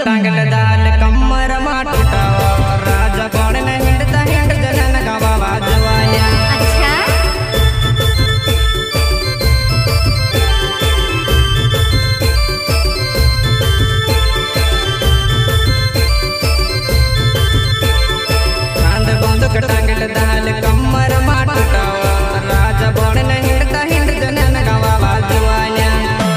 टांगल दाल कमर मा टूटावा राजा कौन ने हिंडता हिंड जनन गावा बाजवाया। अच्छा चांद बंदूक टांगल दाल कमर मा टूटावा राजा कौन ने हिंडता हिंड जनन गावा बाजवाया।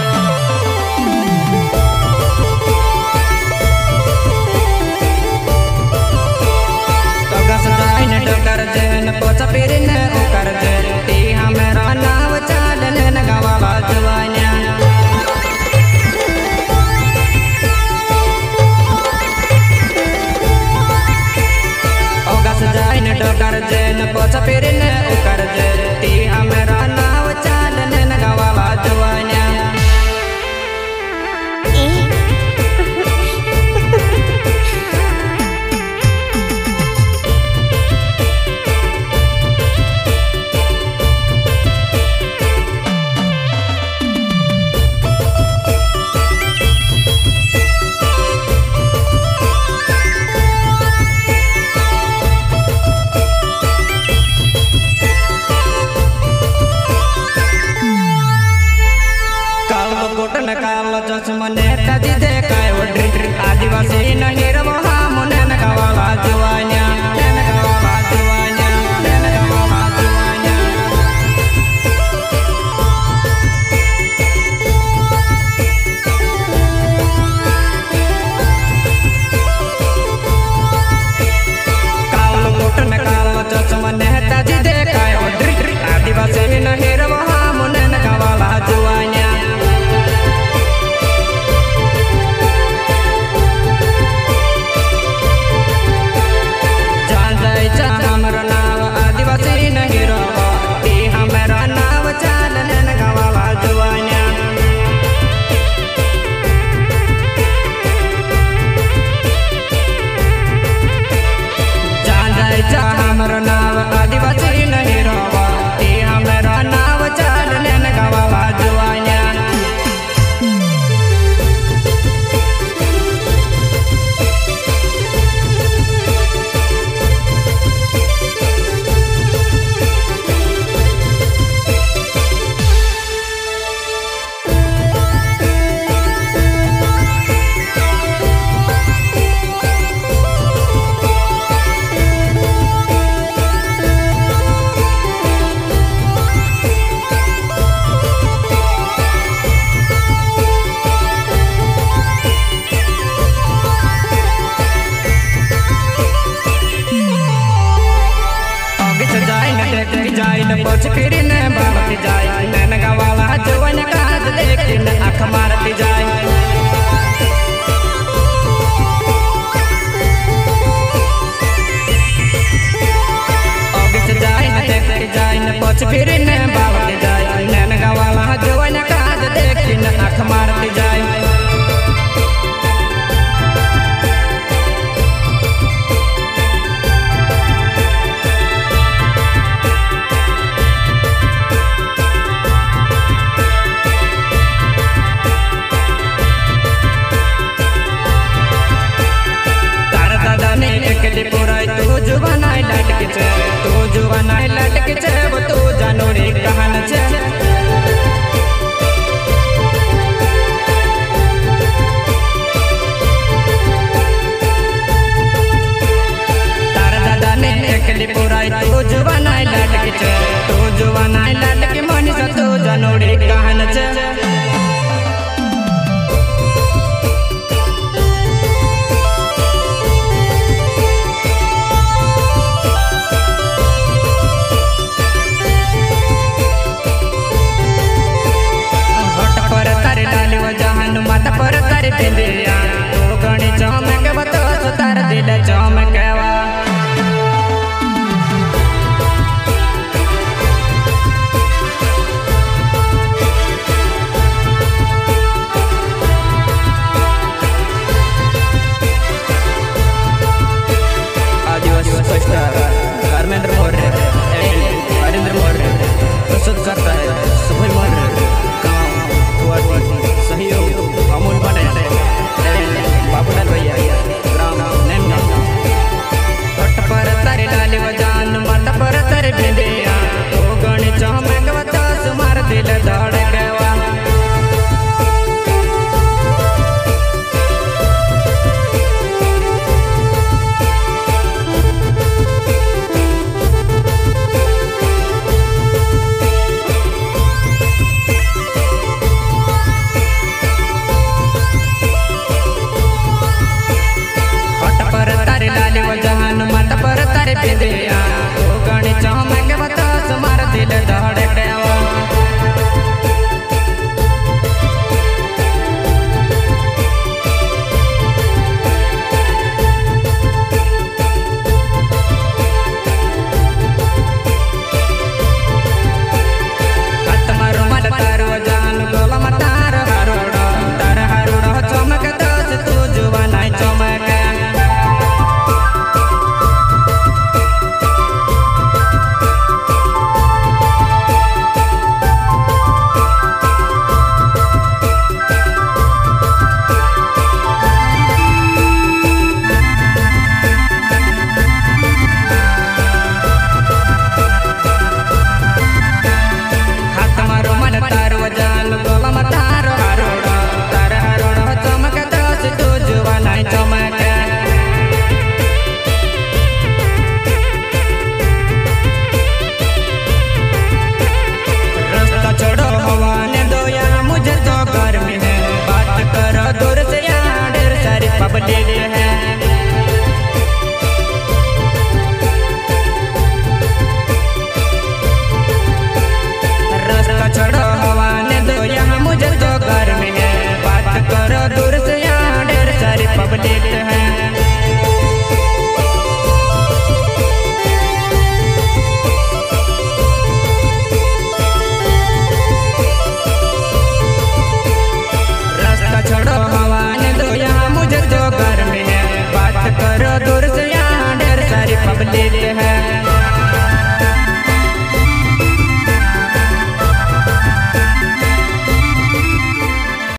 डर जन पोचा पेरिन उकर जन ती हमरा नाव चालन गावा बाजवाया। ओगस जाइन डर जन पोचा पेरिन उकर जन ती हमरा नाव चालन गावा बाजवाया। काल चश्मने तजी देखाय वड्री आदिवासी नहीं रहा मुने गावा बाजवाया। काल कोटन काल चश्मने तजी देखाय वड्री आदिवासी नहीं रहा मुने गावा बाजवाया। हमरा नाव आदिवासी नहीं रहा ती हमरा नाव चालन गावा बाजवाया। जा हमरा नाव आदिवासी नहीं रहा ती हमरा नाव चालन गावा बाजवाया। जाइन पोछ फिरिन बालती जाय नैन गवाला जवन काज लेकिन आँख मारती जाय। अबिस जाइन देखती जाइन पोछ फिरिन बालती जाय नैन गवाला जवन काज लेकिन आँख मारती जाय।